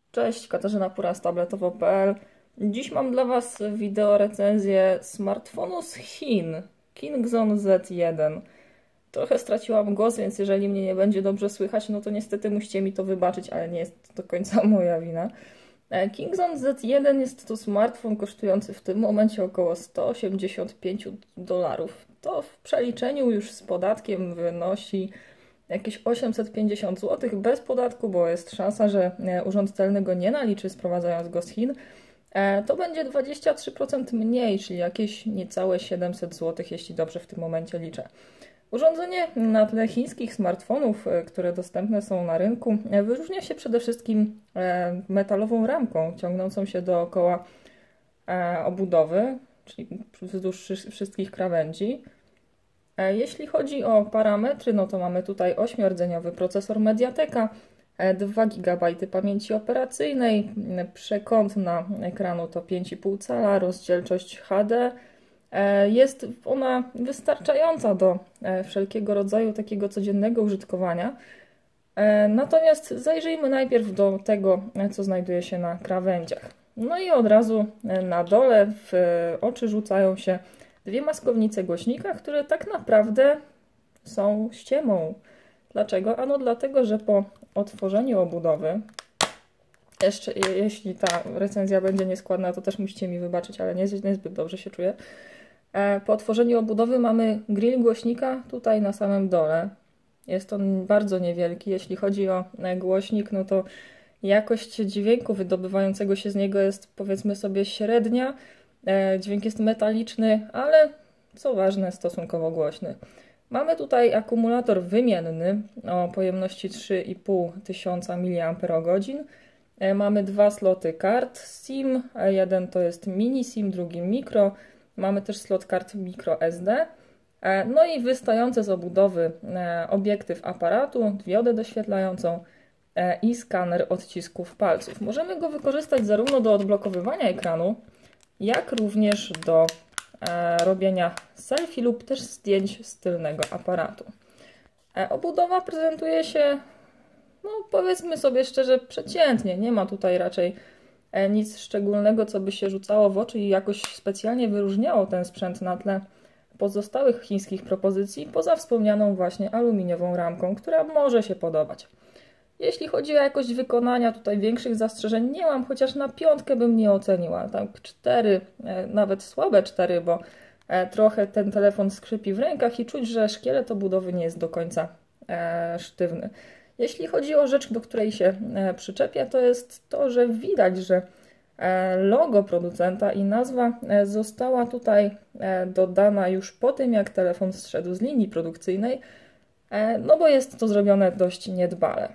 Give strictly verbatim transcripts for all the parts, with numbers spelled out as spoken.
Cześć, Katarzyna Pura z tabletowo kropka p l. Dziś mam dla Was wideo recenzję smartfonu z Chin, Kingzone Z jeden. Trochę straciłam głos, więc jeżeli mnie nie będzie dobrze słychać, no to niestety musicie mi to wybaczyć, ale nie jest to do końca moja wina. Kingzone Z jeden jest to smartfon kosztujący w tym momencie około sto osiemdziesiąt pięć dolarów. To w przeliczeniu już z podatkiem wynosi jakieś osiemset pięćdziesiąt złotych bez podatku, bo jest szansa, że urząd celny go nie naliczy, sprowadzając go z Chin. To będzie dwadzieścia trzy procent mniej, czyli jakieś niecałe siedemset złotych, jeśli dobrze w tym momencie liczę. Urządzenie na tle chińskich smartfonów, które dostępne są na rynku, wyróżnia się przede wszystkim metalową ramką ciągnącą się dookoła obudowy, czyli wzdłuż wszystkich krawędzi. Jeśli chodzi o parametry, no to mamy tutaj ośmiordzeniowy procesor Mediateka, dwa gigabajty pamięci operacyjnej, przekątna ekranu to pięć i pół cala, rozdzielczość H D. Jest ona wystarczająca do wszelkiego rodzaju takiego codziennego użytkowania. Natomiast zajrzyjmy najpierw do tego, co znajduje się na krawędziach. No i od razu na dole w oczy rzucają się dwie maskownice głośnika, które tak naprawdę są ściemą. Dlaczego? Ano dlatego, że po otworzeniu obudowy, jeszcze jeśli ta recenzja będzie nieskładna, to też musicie mi wybaczyć, ale niezbyt dobrze się czuję. Po otworzeniu obudowy mamy grill głośnika tutaj na samym dole. Jest on bardzo niewielki. Jeśli chodzi o głośnik, no to jakość dźwięku wydobywającego się z niego jest, powiedzmy sobie, średnia. Dźwięk jest metaliczny, ale co ważne, stosunkowo głośny. Mamy tutaj akumulator wymienny o pojemności trzy i pół tysiąca miliamperów godzin. Mamy dwa sloty kart SIM, jeden to jest mini SIM, drugi mikro. Mamy też slot kart micro S D. No i wystające z obudowy obiektyw aparatu, diodę doświetlającą i skaner odcisków palców. Możemy go wykorzystać zarówno do odblokowywania ekranu, jak również do e, robienia selfie lub też zdjęć z tylnego aparatu. E, obudowa prezentuje się, no powiedzmy sobie szczerze, przeciętnie. Nie ma tutaj raczej e, nic szczególnego, co by się rzucało w oczy i jakoś specjalnie wyróżniało ten sprzęt na tle pozostałych chińskich propozycji, poza wspomnianą właśnie aluminiową ramką, która może się podobać. Jeśli chodzi o jakość wykonania, tutaj większych zastrzeżeń nie mam, chociaż na piątkę bym nie oceniła. Tam cztery, nawet słabe cztery, bo trochę ten telefon skrzypi w rękach i czuć, że szkielet obudowy nie jest do końca sztywny. Jeśli chodzi o rzecz, do której się przyczepia, to jest to, że widać, że logo producenta i nazwa została tutaj dodana już po tym, jak telefon zszedł z linii produkcyjnej, no bo jest to zrobione dość niedbale.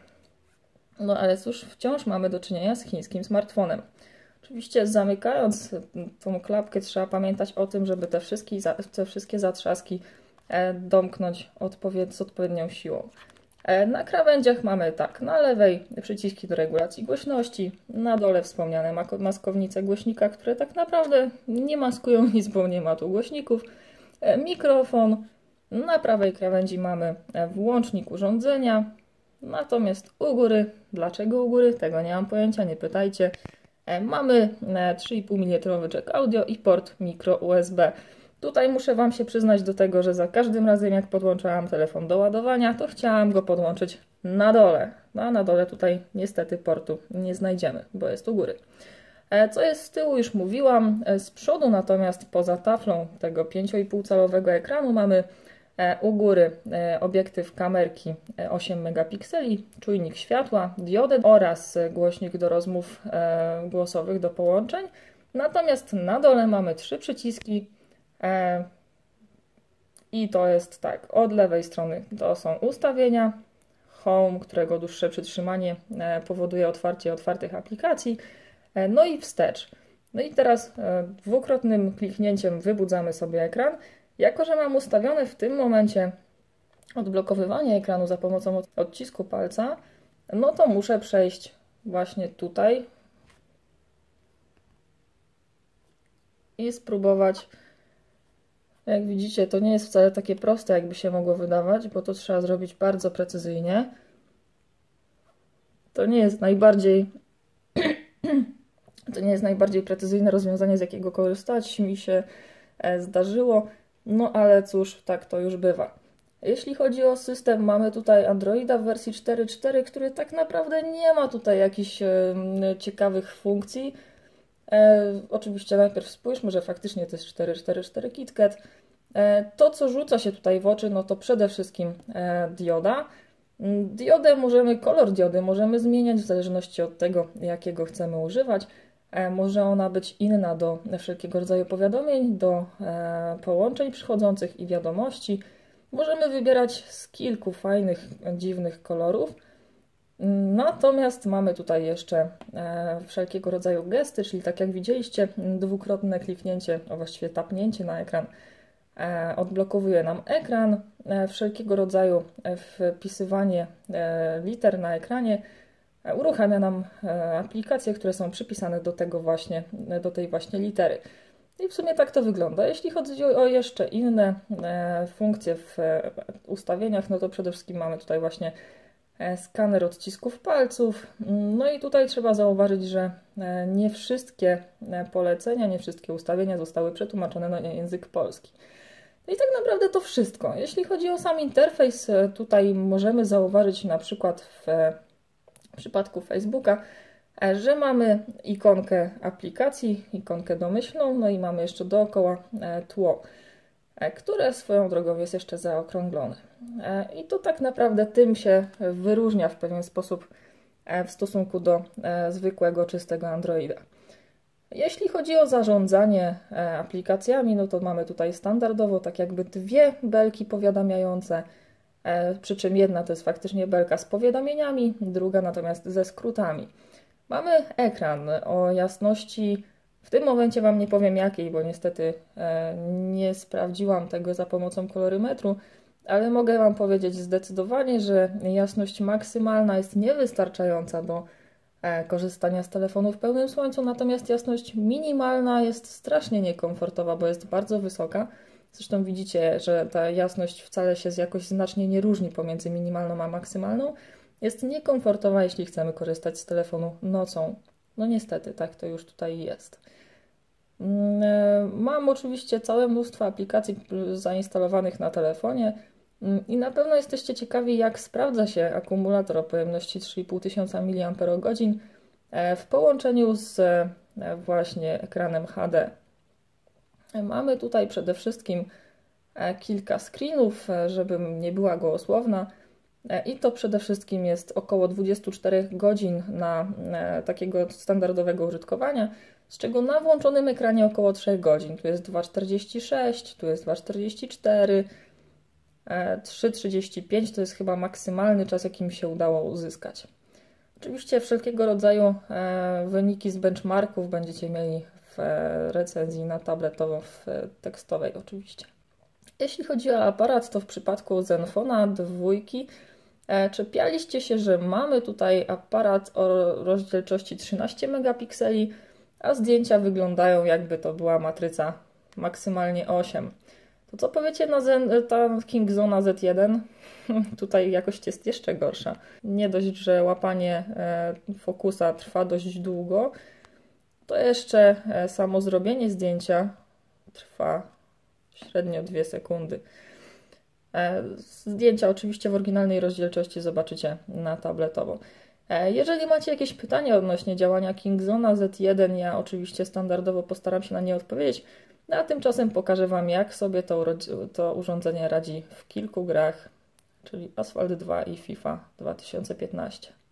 No ale cóż, wciąż mamy do czynienia z chińskim smartfonem. Oczywiście zamykając tą klapkę trzeba pamiętać o tym, żeby te wszystkie, te wszystkie zatrzaski domknąć odpowied z odpowiednią siłą. Na krawędziach mamy tak, na lewej przyciski do regulacji głośności, na dole wspomniane maskownice głośnika, które tak naprawdę nie maskują nic, bo nie ma tu głośników, mikrofon, na prawej krawędzi mamy włącznik urządzenia. Natomiast u góry, dlaczego u góry? Tego nie mam pojęcia, nie pytajcie. Mamy trzy i pół milimetrowy jack audio i port micro U S B. Tutaj muszę Wam się przyznać do tego, że za każdym razem jak podłączałam telefon do ładowania, to chciałam go podłączyć na dole. No a na dole tutaj niestety portu nie znajdziemy, bo jest u góry. Co jest z tyłu już mówiłam. Z przodu natomiast poza taflą tego pięć i pół calowego ekranu mamy u góry obiektyw kamerki osiem megapikseli, czujnik światła, diodę oraz głośnik do rozmów głosowych, do połączeń. Natomiast na dole mamy trzy przyciski i to jest tak, od lewej strony to są ustawienia, Home, którego dłuższe przytrzymanie powoduje otwarcie otwartych aplikacji, no i wstecz. No i teraz dwukrotnym kliknięciem wybudzamy sobie ekran. Jako że mam ustawione w tym momencie odblokowywanie ekranu za pomocą odcisku palca, no to muszę przejść właśnie tutaj i spróbować. Jak widzicie, to nie jest wcale takie proste, jakby się mogło wydawać, bo to trzeba zrobić bardzo precyzyjnie. To nie jest najbardziej To nie jest najbardziej precyzyjne rozwiązanie, z jakiego korzystać mi się zdarzyło, no ale cóż, tak to już bywa. Jeśli chodzi o system, mamy tutaj Androida w wersji cztery cztery, który tak naprawdę nie ma tutaj jakichś e, ciekawych funkcji. E, oczywiście najpierw spójrzmy, że faktycznie to jest cztery cztery cztery KitKat. E, to, co rzuca się tutaj w oczy, no to przede wszystkim e, dioda. Diodę możemy, kolor diody możemy zmieniać w zależności od tego, jakiego chcemy używać. E, może ona być inna do wszelkiego rodzaju powiadomień, do e, połączeń przychodzących i wiadomości. Możemy wybierać z kilku fajnych, dziwnych kolorów. Natomiast mamy tutaj jeszcze e, wszelkiego rodzaju gesty, czyli tak jak widzieliście, dwukrotne kliknięcie, a właściwie tapnięcie na ekran e, odblokowuje nam ekran. E, wszelkiego rodzaju wpisywanie e, liter na ekranie e, uruchamia nam e, aplikacje, które są przypisane do tego właśnie, do tej właśnie litery. I w sumie tak to wygląda. Jeśli chodzi o jeszcze inne e, funkcje w e, ustawieniach, no to przede wszystkim mamy tutaj właśnie e, skaner odcisków palców. No i tutaj trzeba zauważyć, że e, nie wszystkie polecenia, nie wszystkie ustawienia zostały przetłumaczone na język polski. No i tak naprawdę to wszystko. Jeśli chodzi o sam interfejs, tutaj możemy zauważyć na przykład w, w przypadku Facebooka, że mamy ikonkę aplikacji, ikonkę domyślną, no i mamy jeszcze dookoła tło, które swoją drogą jest jeszcze zaokrąglone. I to tak naprawdę tym się wyróżnia w pewien sposób w stosunku do zwykłego, czystego Androida. Jeśli chodzi o zarządzanie aplikacjami, no to mamy tutaj standardowo tak jakby dwie belki powiadamiające, przy czym jedna to jest faktycznie belka z powiadomieniami, druga natomiast ze skrótami. Mamy ekran o jasności, w tym momencie Wam nie powiem jakiej, bo niestety e, nie sprawdziłam tego za pomocą kolorymetru, ale mogę Wam powiedzieć zdecydowanie, że jasność maksymalna jest niewystarczająca do e, korzystania z telefonu w pełnym słońcu, natomiast jasność minimalna jest strasznie niekomfortowa, bo jest bardzo wysoka. Zresztą widzicie, że ta jasność wcale się jakoś znacznie nie różni pomiędzy minimalną a maksymalną. Jest niekomfortowa, jeśli chcemy korzystać z telefonu nocą. No niestety, tak to już tutaj jest. Mam oczywiście całe mnóstwo aplikacji zainstalowanych na telefonie i na pewno jesteście ciekawi, jak sprawdza się akumulator o pojemności trzy i pół tysiąca miliamperogodzin w połączeniu z właśnie ekranem H D. Mamy tutaj przede wszystkim kilka screenów, żebym nie była gołosłowna. I to przede wszystkim jest około dwadzieścia cztery godzin na takiego standardowego użytkowania, z czego na włączonym ekranie około trzy godzin. Tu jest dwa czterdzieści sześć, tu jest dwa czterdzieści cztery, trzy trzydzieści pięć to jest chyba maksymalny czas, jaki mi się udało uzyskać. Oczywiście wszelkiego rodzaju wyniki z benchmarków będziecie mieli w recenzji na tabletowo, w tekstowej oczywiście. Jeśli chodzi o aparat, to w przypadku Zenfona dwójki czepialiście się, że mamy tutaj aparat o rozdzielczości trzynaście megapikseli, a zdjęcia wyglądają, jakby to była matryca maksymalnie osiem. To co powiecie na Zen, ta Kingzona Z jeden? Tutaj jakość jest jeszcze gorsza. Nie dość, że łapanie fokusa trwa dość długo, to jeszcze samo zrobienie zdjęcia trwa średnio dwie sekundy. Zdjęcia oczywiście w oryginalnej rozdzielczości zobaczycie na tabletowo. Jeżeli macie jakieś pytania odnośnie działania Kingzona Z jeden, ja oczywiście standardowo postaram się na nie odpowiedzieć, a tymczasem pokażę Wam, jak sobie to, to urządzenie radzi w kilku grach, czyli Asphalt dwa i FIFA dwa tysiące piętnaście.